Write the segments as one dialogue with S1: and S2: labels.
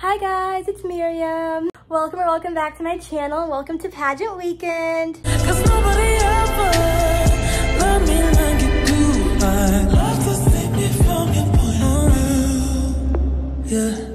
S1: Hi guys, it's Miriam. Welcome or welcome back to my channel. Welcome to pageant weekend.
S2: 'Cause nobody ever loved me like you do. I love to see me from your point of view. Yeah.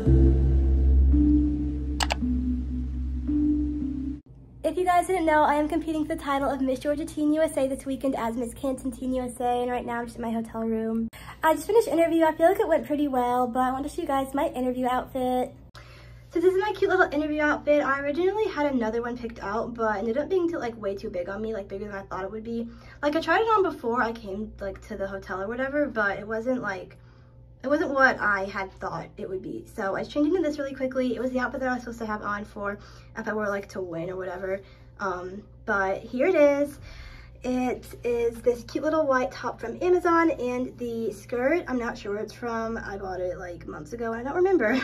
S1: If you guys didn't know, I am competing for the title of Miss Georgia Teen USA this weekend as Miss Canton Teen USA, and right now I'm just in my hotel room. I just finished interview. I feel like it went pretty well, but I want to show you guys my interview outfit. So this is my cute little interview outfit. I originally had another one picked out, but ended up being way too big on me, like bigger than I thought it would be. Like I tried it on before I came to the hotel or whatever, but it wasn't what I had thought it would be. So I changed into this really quickly. It was the outfit that I was supposed to have on for if I were to win or whatever. But here it is. It is this cute little white top from Amazon, and the skirt, I'm not sure where it's from. I bought it like months ago and I don't remember.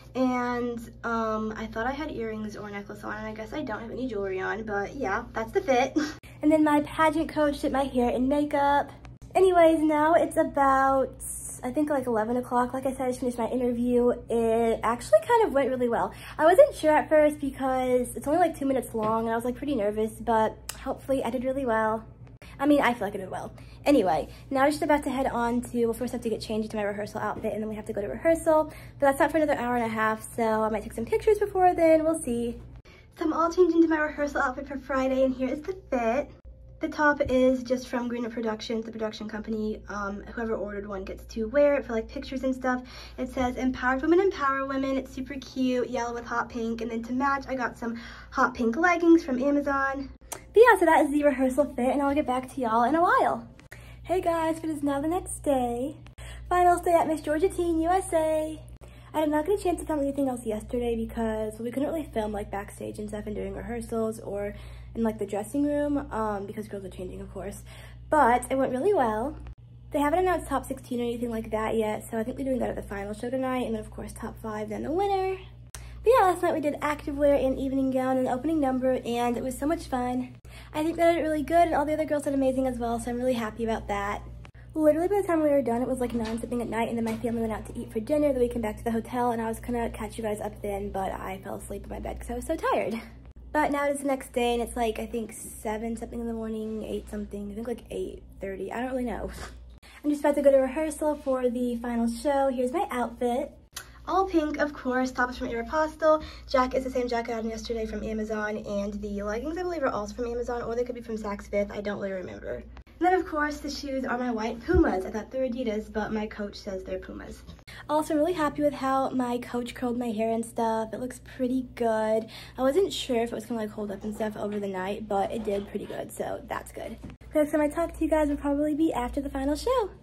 S1: And I thought I had earrings or a necklace on, and I guess I don't have any jewelry on, but yeah, that's the fit. And then my pageant coach did my hair and makeup. Anyways, now it's about, I think like 11 o'clock. Like I said, I just finished my interview. It actually kind of went really well. I wasn't sure at first because it's only like 2 minutes long, and I was like pretty nervous, but hopefully I did really well. I mean, I feel like I did well. Anyway, now I'm just about to head on to, well, first I have to get changed into my rehearsal outfit, and then we have to go to rehearsal, but that's not for another hour and a half, so I might take some pictures before then, we'll see. So I'm all changed into my rehearsal outfit for Friday, and here is the fit. The top is just from Greener Productions, the production company. Whoever ordered one gets to wear it for like pictures and stuff. It says empowered women empower women. It's super cute, yellow with hot pink, and then to match I got some hot pink leggings from Amazon. But yeah, so that is the rehearsal fit, and I'll get back to y'all in a while. Hey guys, it is now the next day. Finals day at Miss Georgia Teen USA. I did not get a chance to film anything else yesterday because we couldn't really film like backstage and stuff and during rehearsals or in like the dressing room because girls are changing, of course. But it went really well. They haven't announced top 16 or anything like that yet, so I think they're doing that at the final show tonight, and then of course top 5, then the winner. But yeah, last night we did activewear and evening gown and opening number, and it was so much fun. I think that I did really good, and all the other girls did amazing as well, so I'm really happy about that. Literally by the time we were done, it was like 9-something at night, and then my family went out to eat for dinner, then we came back to the hotel, and I was gonna catch you guys up then, but I fell asleep in my bed because I was so tired. But now it is the next day, and it's like, I think 7-something in the morning, 8-something, I think like 8:30, I don't really know. I'm just about to go to rehearsal for the final show. Here's my outfit. All pink, of course. Top is from Aeropostale. Jacket is the same jacket I had yesterday from Amazon, and the leggings I believe are also from Amazon, or they could be from Saks Fifth. I don't really remember. And then of course the shoes are my white Pumas. I thought they were Adidas, but my coach says they're Pumas. Also, I'm really happy with how my coach curled my hair and stuff. It looks pretty good. I wasn't sure if it was gonna like hold up and stuff over the night, but it did pretty good, so that's good. The next time I talk to you guys will probably be after the final show.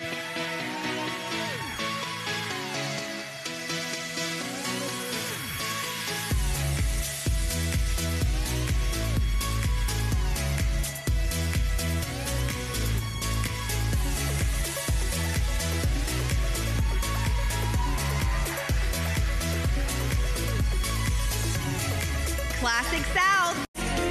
S3: Classic South.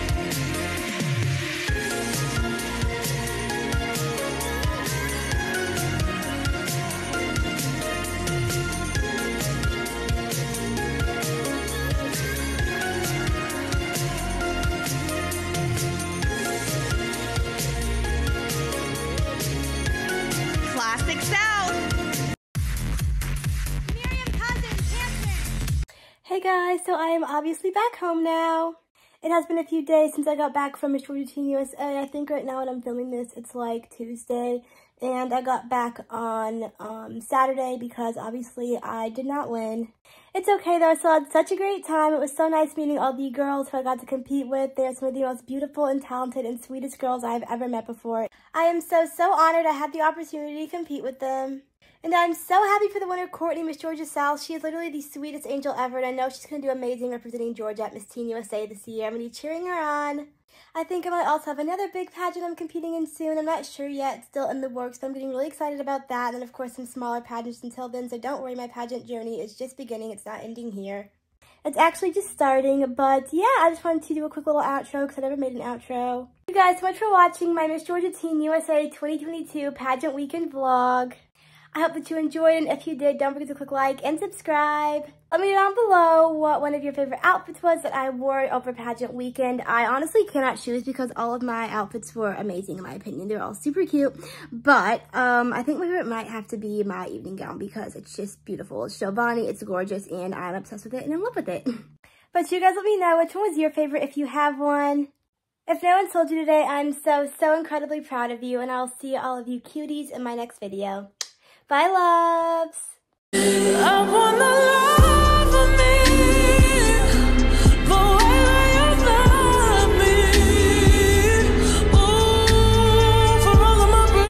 S3: Classic South. Miriam Cousins, Hampton.
S1: Hey guys, so I am obviously back home now. It has been a few days since I got back from Miss Georgia Teen USA. I think right now when I'm filming this, it's like Tuesday. And I got back on Saturday because obviously I did not win. It's okay though, I still had such a great time. It was so nice meeting all the girls who I got to compete with. They are some of the most beautiful and talented and sweetest girls I've ever met before. I am so honored I had the opportunity to compete with them. And I'm so happy for the winner, Courtney, Miss Georgia South. She is literally the sweetest angel ever, and I know she's going to do amazing representing Georgia at Miss Teen USA this year. I'm going to be cheering her on. I think I might also have another big pageant I'm competing in soon. I'm not sure yet, still in the works, but I'm getting really excited about that. And then, of course, some smaller pageants until then, so don't worry, my pageant journey is just beginning. It's not ending here. It's actually just starting, but yeah, I just wanted to do a quick little outro because I never made an outro. Thank you guys so much for watching my Miss Georgia Teen USA 2022 pageant weekend vlog. I hope that you enjoyed, and if you did, don't forget to click like and subscribe. Let me know down below what one of your favorite outfits was that I wore over pageant weekend. I honestly cannot choose because all of my outfits were amazing in my opinion. They're all super cute, but I think my favorite might have to be my evening gown because it's just beautiful. It's Giovanni, it's gorgeous, and I'm obsessed with it and in love with it. But you guys let me know which one was your favorite if you have one. If no one told you today, I'm so incredibly proud of you, and I'll see all of you cuties in my next video. Bye, loves!
S2: I wanna